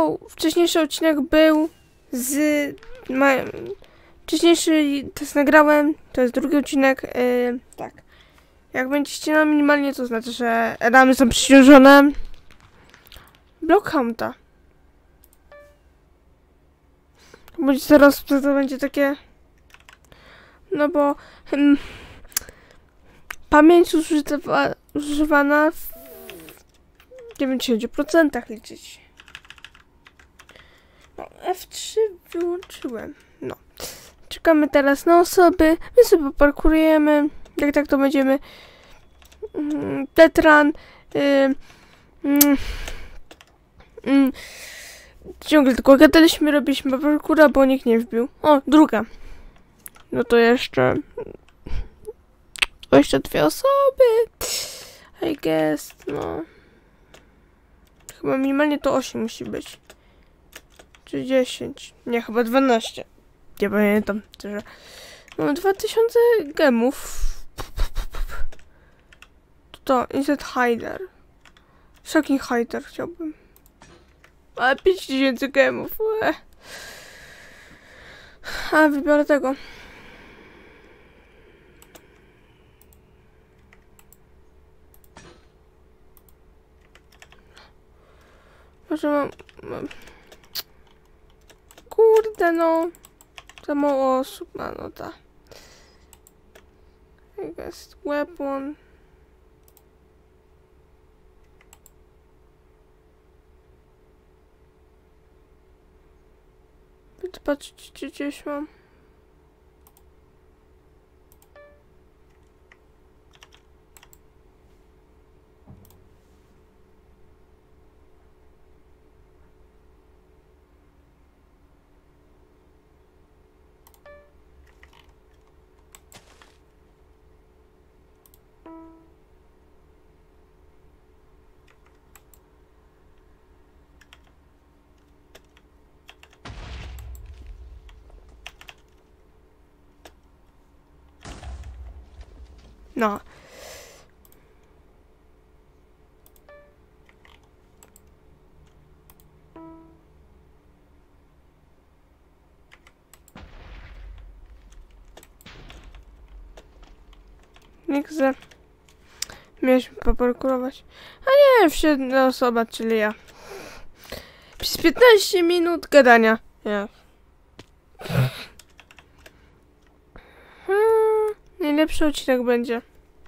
wcześniejszy odcinek był z... Wcześniejszy test nagrałem, to jest drugi odcinek, tak. Jak będzie ściana minimalnie, to znaczy, że ramy są przyciążone. Blockhaunta. Będzie zaraz, to będzie takie... No bo... pamięć używana w 90% liczyć. No, F3 wyłączyłem. No. Czekamy teraz na osoby. My sobie poparkurujemy. Jak tak to będziemy... Tetran. Ciągle tylko gadaliśmy, robiliśmy parkura, bo nikt nie wbił. O, druga. No to jeszcze 22 osoby. I guess, no. Chyba minimalnie to 8 musi być. Czy 10? Nie, chyba 12. Nie pamiętam, że mamy 2000 gemów. To insert hider. Shocking hider chciałbym. Ale 5000 gemów. A, wybiorę tego. Może mam... Kurde no. Za mało osób ma, no ta. Jest weapon. Patrzcie, czy gdzieś mam. No. Nie chcę. Mieliśmy poparkurować. A nie, wsiedla osoba, czyli ja. Przez 15 minut gadania. Ja. Najlepszy odcinek będzie.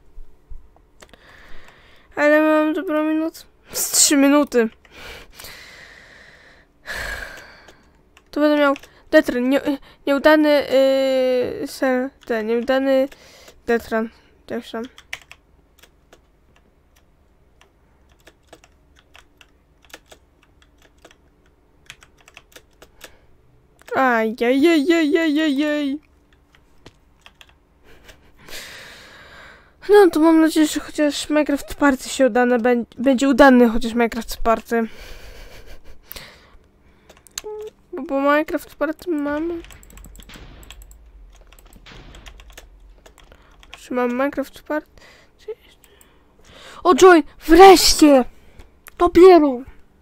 Ale mam dobrą minut. Z 3 minuty. To będę miał Detran. Nieudany nieudany Detran. Jak tam. Ajajajajajajaj. No to mam nadzieję, że chociaż Minecraft Party się udane, będzie udany chociaż Minecraft Party. Bo Minecraft Party mamy. Czy mam Minecraft Party? O join! Wreszcie! Dopiero!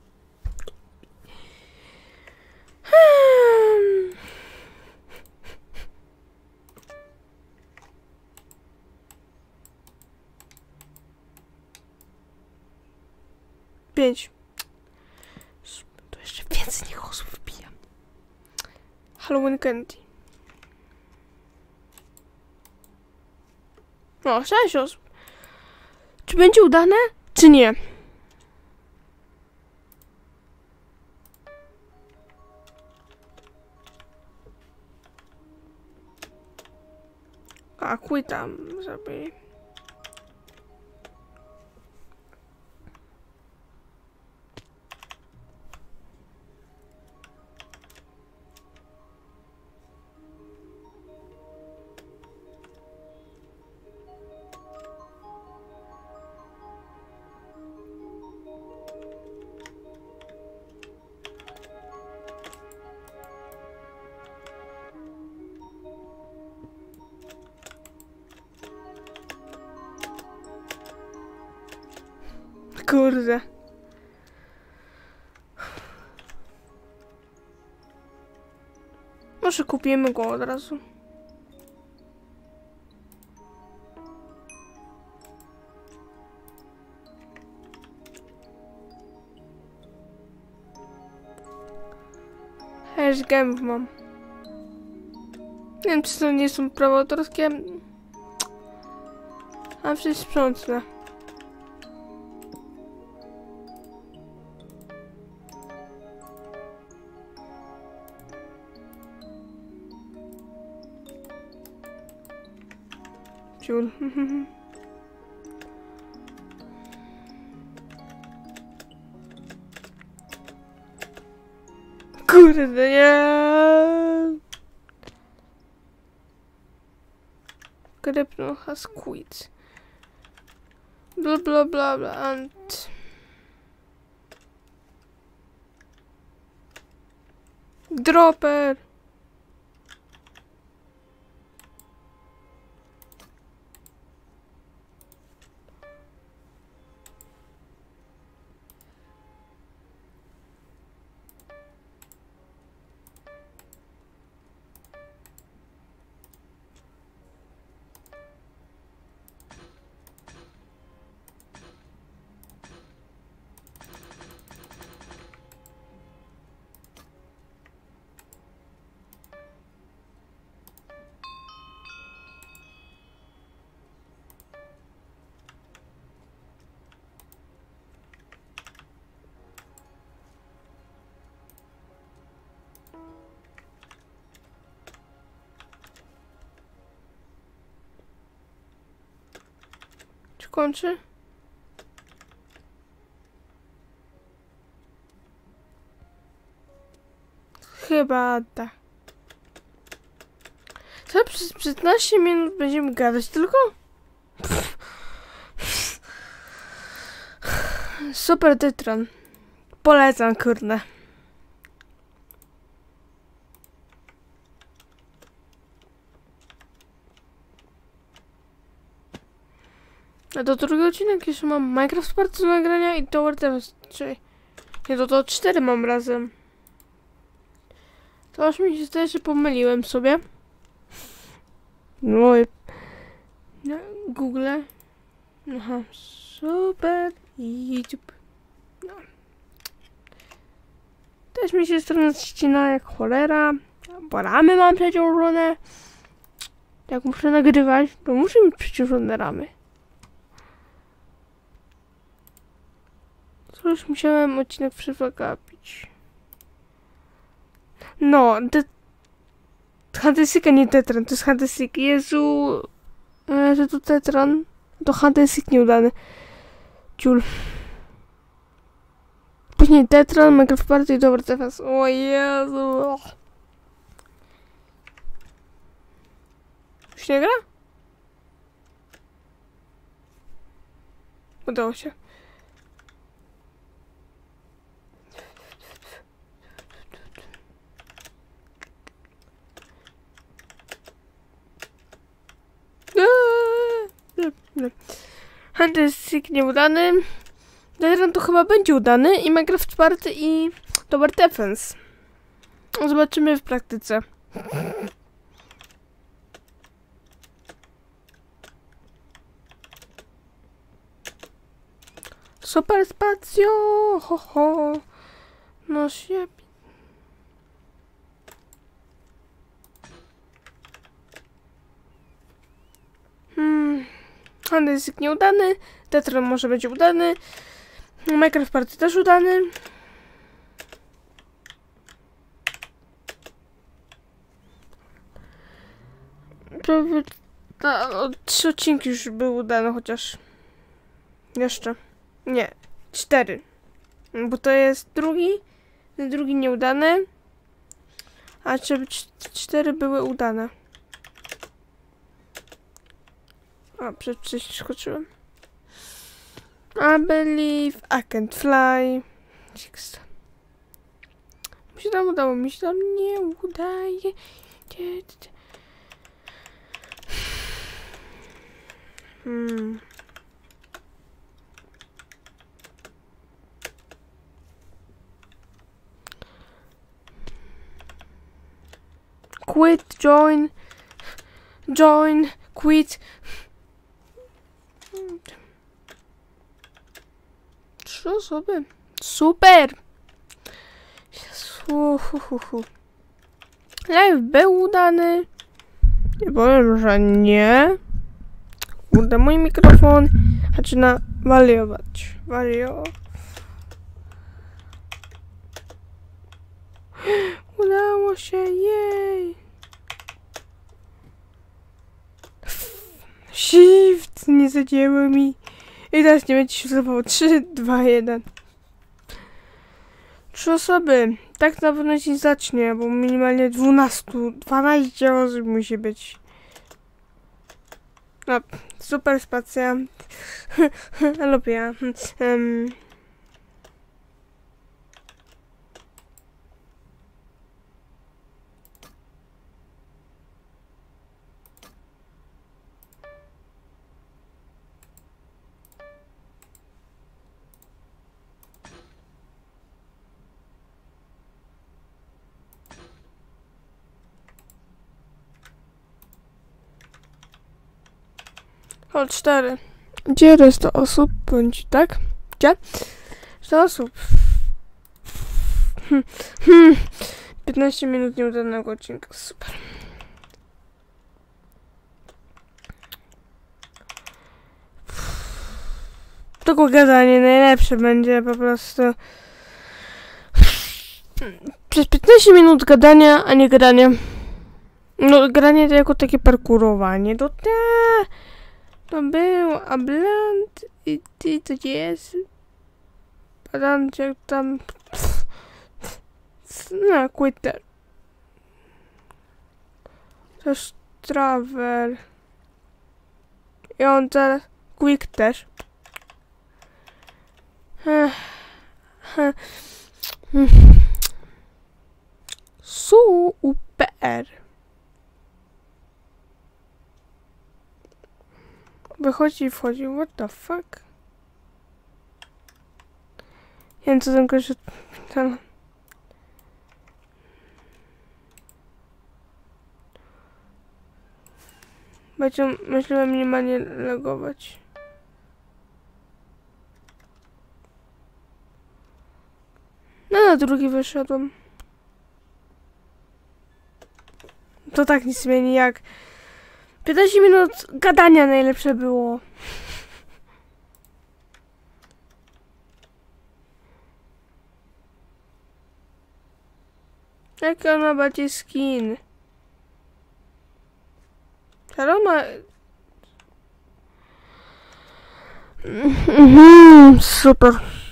Pięć. To jeszcze więcej niech osób wbija. Halloween Candy. O, 6 osób. Czy będzie udane, czy nie? A, kuj tam zrobili. Kurde. Może kupimy go od razu. Hash gemów mam. Nie wiem, czy to nie są prawa autorskie. A przecież sprzątnę. Ciul. Kurde, nie. Krypton has quit. Bla bla bla bla and... Dropper! Czy kończy? Chyba tak. Co, przez 15 minut będziemy gadać tylko? Super Tetron. Polecam, kurde. A do drugiego odcinek jeszcze mam Minecraft Party do nagrania i Tower Defense 3. Nie, to 4 mam razem. To aż mi się zdaje, że pomyliłem sobie. No i... Na Google. Aha, super. YouTube. No. Też mi się strona ścina jak cholera. Bo ramy mam przeciążone. Jak muszę nagrywać, to muszę mieć przeciążone ramy. To już musiałem odcinek przegapić. No, Huntersyka nie Tetran, to jest Huntersyk. Jezu, że to Tetran, to Huntersyk nieudany. Ciul. Później Tetran, Minecraft Party i Tower Defense. O Jezu. Już nie gra? Udało się. Huntersyk nieudany. Tetran to chyba będzie udany i Minecraft Party i Tower Defense. Zobaczymy w praktyce. Super spacjo! Ho, ho. No się... Huntersyk nieudany. Tetran może będzie udany. Minecraft Party też udany. Prawie... 3 odcinki już były udane, chociaż... Jeszcze. Nie. 4. Bo to jest drugi nieudany. A 4 były udane. A, przeskoczyłem. I believe I can fly. Mi się tam udało, mi się tam nie udaje. quit, join, quit. 3 osoby. Super! Live był udany. Nie powiem, że nie. Kurde, mój mikrofon zaczyna wariować. Udało się, jej! Shift nie zadziałało mi. I teraz nie będzie się zdawało. 3, 2, 1. 3 osoby. Tak na pewno się zacznie, bo minimalnie 12 osób musi być. No, super spacja. Lubię ja. O, 4. Gdzie reszta osób? Bądź tak? Gdzie? Reszta osób. 15 minut nieudanego odcinka. Super. Tylko gadanie najlepsze będzie po prostu. Przez 15 minut gadania, a nie gadanie. No, granie to jako takie parkurowanie. To było, a bland i ty to jest. Bland jak tam. No, quitter. Też travel. I on teraz quick też. Super. Wychodzi i wchodzi. What the fuck? Nie wiem, co tam kończy. Będzie, myślę, minimalnie logować. No, na drugi wyszedłem. To tak nic zmieni jak 15 minut gadania najlepsze było. Jak ona bardziej skin? Aroma. Super.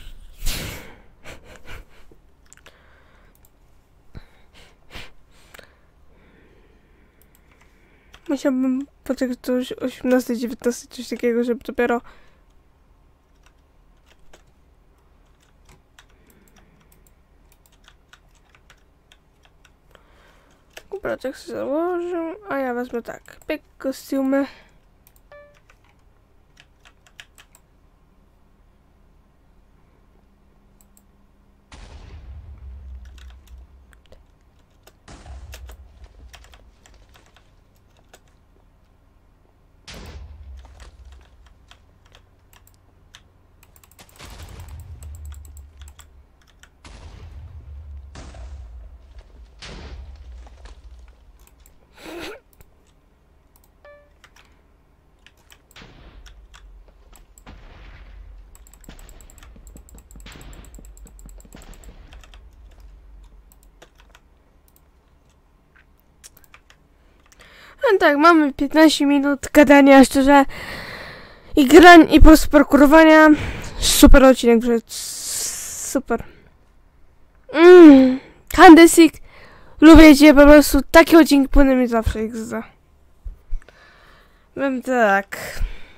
Musiałbym poczekać do 18, 19, coś takiego, żeby dopiero... Kubratek sobie założę, a ja wezmę tak. Pyk, kostiumy. No tak, mamy 15 minut gadania, szczerze. I grań, i po prostu parkurowania. Super odcinek, super. Handysik. Lubię cię, po prostu takie odcinki powinny mieć zawsze XD. Wiem tak.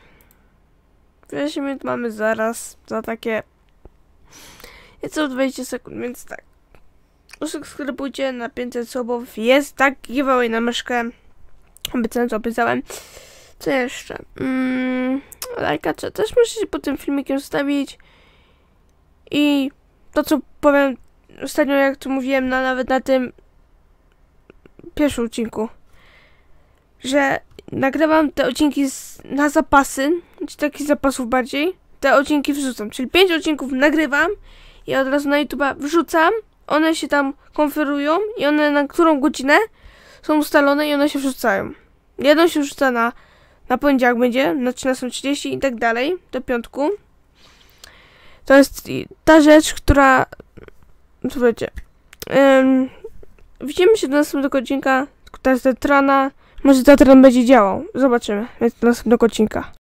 15 minut mamy zaraz za takie... Nieco 20 sekund, więc tak. Subskrybujcie na 500 subów. Jest tak giveaway na myszkę. Obiecałem, co obiecałem. Co jeszcze? Lajka też musicie pod tym filmikiem zostawić. I to, co powiem ostatnio, jak tu mówiłem, nawet na tym pierwszym odcinku, że nagrywam te odcinki na zapasy, czy takich zapasów bardziej, te odcinki wrzucam, czyli 5 odcinków nagrywam i od razu na YouTube'a wrzucam, one się tam konferują i one na którą godzinę są ustalone i one się wrzucają. Jedno się wrzuca na poniedziałek będzie, na 13:30 i tak dalej, do piątku. To jest ta rzecz, która... Słuchajcie, widzimy się do następnego odcinka, teraz Tetrana, może Tetran będzie działał, zobaczymy, więc do następnego odcinka.